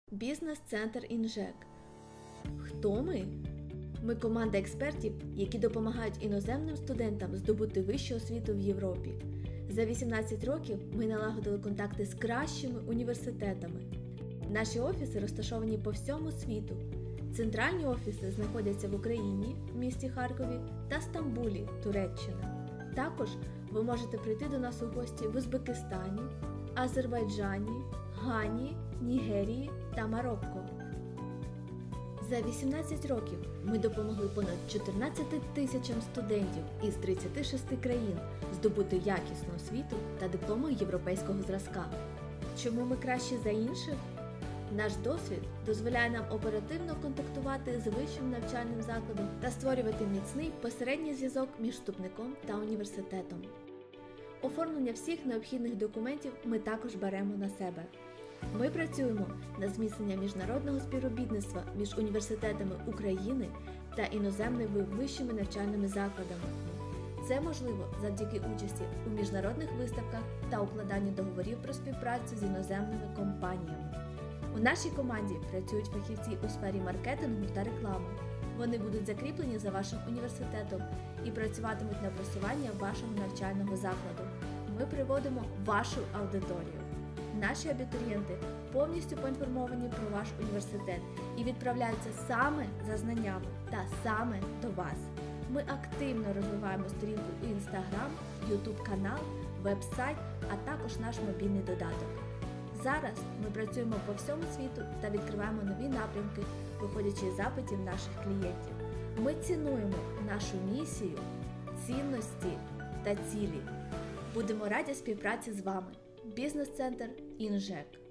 Бізнес-центр «Інжек». Хто ми? Ми команда експертів, які допомагають іноземним студентам здобути вищу освіту в Європі. За 18 років ми налагодили контакти з кращими університетами. Наші офіси розташовані по всьому світу. Центральні офіси знаходяться в Україні, в місті Харкові та Стамбулі, Туреччина. Також ви можете прийти до нас у гості в Узбекистані, Азербайджані, Гані, Нігерії та Марокко. За 18 років ми допомогли понад 14 тисячам студентів із 36 країн здобути якісну освіту та дипломи європейського зразка. Чому ми кращі за інших? Наш досвід дозволяє нам оперативно контактувати з вищим навчальним закладом та створювати міцний посередній зв'язок між вступником та університетом. Оформлення всіх необхідних документів ми також беремо на себе. Ми працюємо над зміцненням міжнародного співробітництва між університетами України та іноземними вищими навчальними закладами. Це можливо завдяки участі у міжнародних виставках та укладанню договорів про співпрацю з іноземними компаніями. У нашій команді працюють фахівці у сфері маркетингу та реклами. Вони будуть закріплені за вашим університетом і працюватимуть на просування вашого навчального закладу. Ми приводимо вашу аудиторію. Наші абітурієнти повністю поінформовані про ваш університет і відправляються саме за знаннями та саме до вас. Ми активно розвиваємо сторінку у Instagram, YouTube канал, веб-сайт, а також наш мобільний додаток. Зараз ми працюємо по всьому світу та відкриваємо нові напрямки, виходячи із запитів наших клієнтів. Ми цінуємо нашу місію, цінності та цілі. Будемо раді співпраці з вами. Бізнес-центр «Інжек».